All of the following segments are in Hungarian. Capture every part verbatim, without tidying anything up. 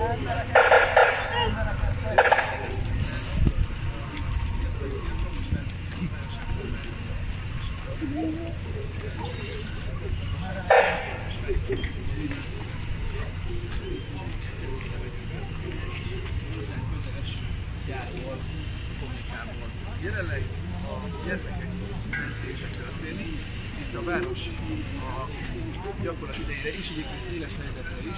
Jelenleg a gyermekek mentése történik. Itt a város a gyakorlat idejére is, egyébként éles helyzetre is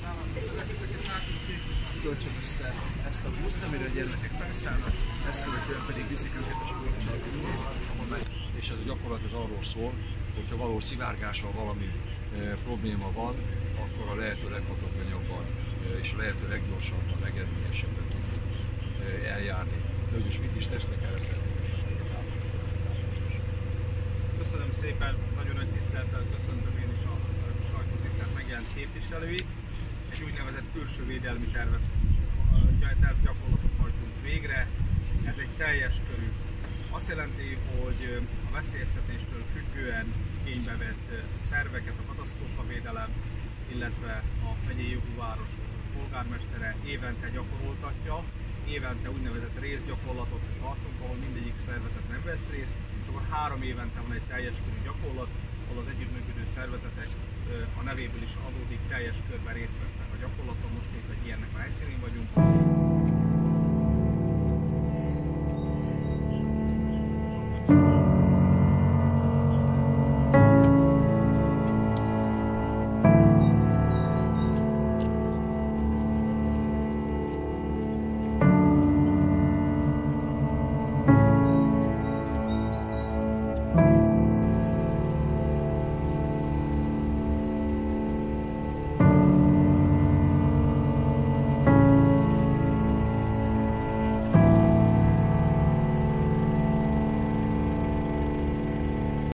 kölcsönözte ezt a buszt, amire a gyermekek felszállnak, ezt követően pedig viszik őket a sportcsaládhoz, ahol meg... És ez a gyakorlat az arról szól, hogyha való szivárgással valami e, probléma van, akkor a lehető leghatékonyabban e, és a lehető leggyorsabban, legeredményesebben tudunk e, eljárni. Hogy is mit is tesznek erre szerintem. Köszönöm szépen, nagyon nagy tisztelettel köszöntöm én is a sajtótisztelt megjelent képviselőit. Egy úgynevezett külső védelmi tervet, tervgyakorlatot hajtunk végre. Ez egy teljes körű. Azt jelenti, hogy a veszélyeztetéstől függően igénybe vett szerveket a katasztrófavédelem, illetve a megyei jogú város polgármestere évente gyakoroltatja. Évente úgynevezett részgyakorlatot tartunk, ahol mindegyik szervezet nem vesz részt, és akkor három évente van egy teljes körű gyakorlat, ahol az együttműködő szervezetek a nevéből is adódik, teljes körben részt vesznek a gyakorlaton, most épp egy ilyennek a helyszínén vagyunk.